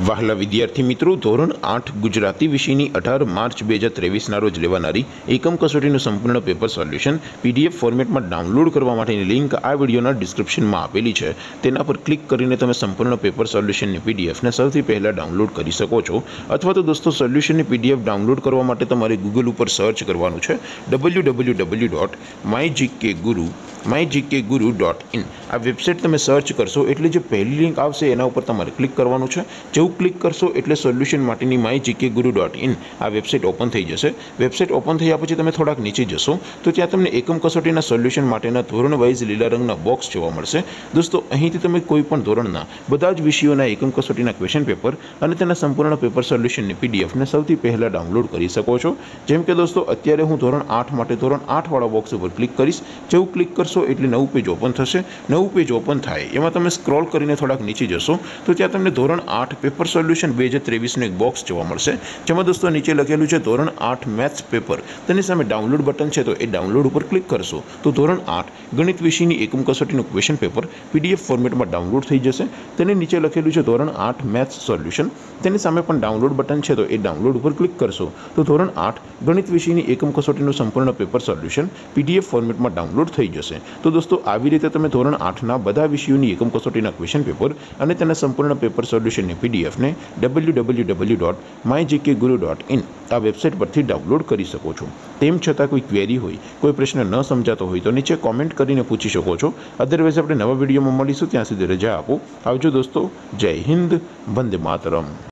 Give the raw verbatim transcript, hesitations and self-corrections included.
વહાલા વિદ્યાર્થી મિત્રો, ધોરણ આઠ ગુજરાતી વિષયની અઢાર માર્ચ બે હજાર ત્રેવીસના રોજ લેવાનારી એકમ કસોટીનું સંપૂર્ણ પેપર સોલ્યુશન પીડીએફ ફોર્મેટમાં ડાઉનલોડ કરવા માટેની લિંક આ વિડીયોના ડિસ્ક્રિપ્શનમાં આપેલી છે। તેના પર ક્લિક કરીને તમે સંપૂર્ણ પેપર સોલ્યુશનની પીડીએફને સૌથી પહેલાં ડાઉનલોડ કરી શકો છો। અથવા તો દોસ્તો, સોલ્યુશનની પીડીએફ ડાઉનલોડ કરવા માટે તમારે ગૂગલ ઉપર સર્ચ કરવાનું છે W W W dot my GK Guru my GK Guru dot in. આ વેબસાઇટ તમે સર્ચ કરશો એટલે જે પહેલી લિંક આવશે એના ઉપર તમારે ક્લિક કરવાનું છે। જેવું ક્લિક કરશો એટલે સોલ્યુશન માટેની my GK Guru dot in આ વેબસાઇટ ઓપન થઈ જશે। વેબસાઇટ ઓપન થયા પછી તમે થોડાક નીચે જશો તો ત્યાં તમને એકમ કસોટીના સોલ્યુશન માટેના ધોરણ વાઇઝ લીલા રંગના બોક્સ જોવા મળશે। દોસ્તો, અહીંથી તમે કોઈ પણ ધોરણના બધા જ વિષયોના એકમ કસોટીના ક્વેશ્ચન પેપર અને તેના સંપૂર્ણ પેપર સોલ્યુશનની પીડીએફને સૌથી પહેલાં ડાઉનલોડ કરી શકો છો। જેમ કે દોસ્તો, અત્યારે હું ધોરણ આઠ માટે ધોરણ આઠવાળા બોક્સ ઉપર ક્લિક કરીશ। જેવું ક્લિક કરશો એટલે નવું પેજ ઓપન થશે। નવું પેજ ઓપન થાય એમાં તમે સ્ક્રોલ કરીને થોડાક નીચે જશો તો ત્યાં તમને ધોરણ આઠ પેપર સોલ્યુશન બે હજાર ત્રેવીસનું એક બોક્સ જોવા મળશે, જેમાં દોસ્તો નીચે લખેલું છે ધોરણ આઠ મેથ્સ પેપર। તેની સામે ડાઉનલોડ બટન છે, તો એ ડાઉનલોડ ઉપર ક્લિક કરશો તો ધોરણ આઠ ગણિત વિષયની એકમ કસોટીનું ક્વેશ્ચન પેપર પીડીએફ ફોર્મેટમાં ડાઉનલોડ થઈ જશે। તેની નીચે લખેલું છે ધોરણ આઠ મેથ્સ સોલ્યુશન। તેની સામે પણ ડાઉનલોડ બટન છે, તો એ ડાઉનલોડ ઉપર ક્લિક કરશો તો ધોરણ આઠ ગણિત વિષયની એકમ કસોટીનું સંપૂર્ણ પેપર સોલ્યુશન પીડીએફ ફોર્મેટમાં ડાઉનલોડ થઈ જશે। તો દોસ્તો, આવી રીતે તમે ધોરણ આઠના બધા વિષયોની એકમ કસોટીના ક્વેશ્ચન પેપર અને તેના સંપૂર્ણ પેપર સોલ્યુશનની પીડીએફને W W W dot my GK Guru dot in આ વેબસાઇટ પરથી ડાઉનલોડ કરી શકો છો। તેમ છતાં કોઈ ક્વેરી હોય, કોઈ પ્રશ્ન ન સમજાતો હોય તો નીચે કોમેન્ટ કરીને પૂછી શકો છો। અદરવાઇઝ આપણે નવા વિડીયોમાં મળીશું, ત્યાં સુધી રજા આપો। આવજો દોસ્તો, જય હિન્દ, વંદે માતરમ।